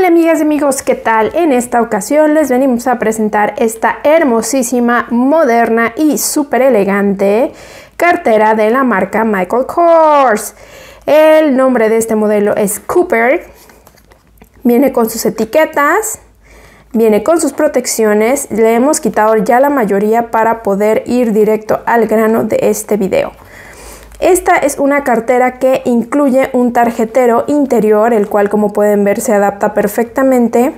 Hola amigas y amigos, ¿qué tal? En esta ocasión les venimos a presentar esta hermosísima, moderna y súper elegante cartera de la marca Michael Kors. El nombre de este modelo es Cooper. Viene con sus etiquetas, viene con sus protecciones. Le hemos quitado ya la mayoría para poder ir directo al grano de este video. Esta es una cartera que incluye un tarjetero interior, el cual, como pueden ver, se adapta perfectamente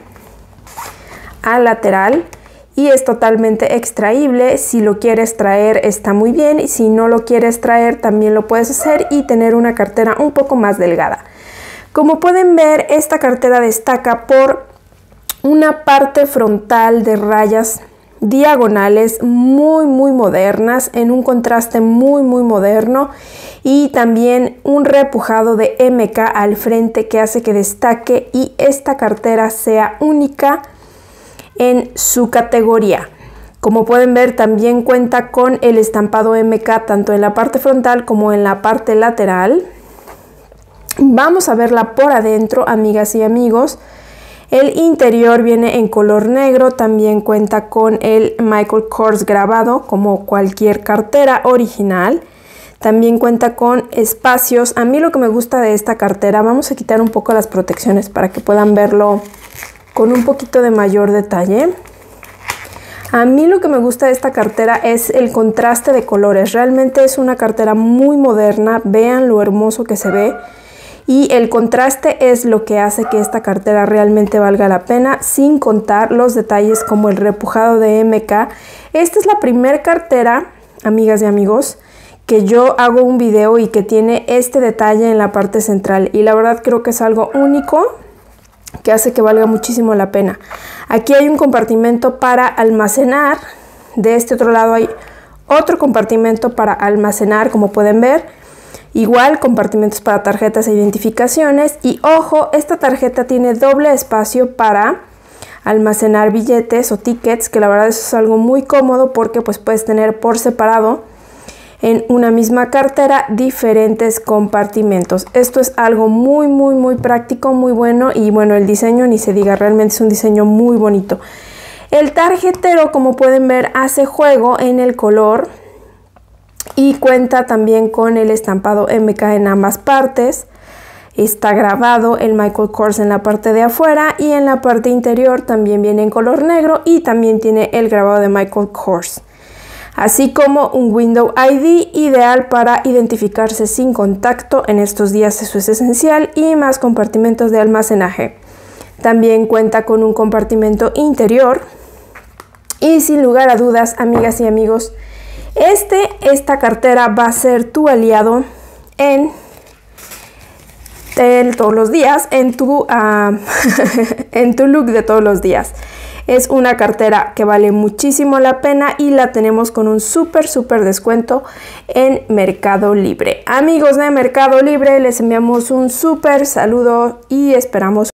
al lateral y es totalmente extraíble. Si lo quieres traer está muy bien, y si no lo quieres traer también lo puedes hacer y tener una cartera un poco más delgada. Como pueden ver, esta cartera destaca por una parte frontal de rayas diagonales muy modernas, en un contraste muy moderno, y también un repujado de MK al frente que hace que destaque y esta cartera sea única en su categoría. Como pueden ver, también cuenta con el estampado MK tanto en la parte frontal como en la parte lateral. Vamos a verla por adentro, amigas y amigos. El interior viene en color negro, también cuenta con el Michael Kors grabado como cualquier cartera original. También cuenta con espacios. A mí lo que me gusta de esta cartera, vamos a quitar un poco las protecciones para que puedan verlo con un poquito de mayor detalle. A mí lo que me gusta de esta cartera es el contraste de colores. Realmente es una cartera muy moderna, vean lo hermoso que se ve. Y el contraste es lo que hace que esta cartera realmente valga la pena, sin contar los detalles como el repujado de MK. Esta es la primera cartera, amigas y amigos, que yo hago un video y que tiene este detalle en la parte central. Y la verdad creo que es algo único que hace que valga muchísimo la pena. Aquí hay un compartimento para almacenar. De este otro lado hay otro compartimento para almacenar, como pueden ver. Igual compartimentos para tarjetas e identificaciones, y ojo, esta tarjeta tiene doble espacio para almacenar billetes o tickets, que la verdad eso es algo muy cómodo porque pues puedes tener por separado en una misma cartera diferentes compartimentos. Esto es algo muy práctico, muy bueno, y bueno, el diseño ni se diga, realmente es un diseño muy bonito. El tarjetero, como pueden ver, hace juego en el color y cuenta también con el estampado MK en ambas partes. Está grabado el Michael Kors en la parte de afuera, y en la parte interior también viene en color negro y también tiene el grabado de Michael Kors. Así como un Window ID ideal para identificarse sin contacto. En estos días eso es esencial, y más compartimentos de almacenaje. También cuenta con un compartimento interior y sin lugar a dudas, amigas y amigos, esta cartera va a ser tu aliado en todos los días, en tu look de todos los días. Es una cartera que vale muchísimo la pena y la tenemos con un súper descuento en Mercado Libre. Amigos de Mercado Libre, les enviamos un súper saludo y esperamos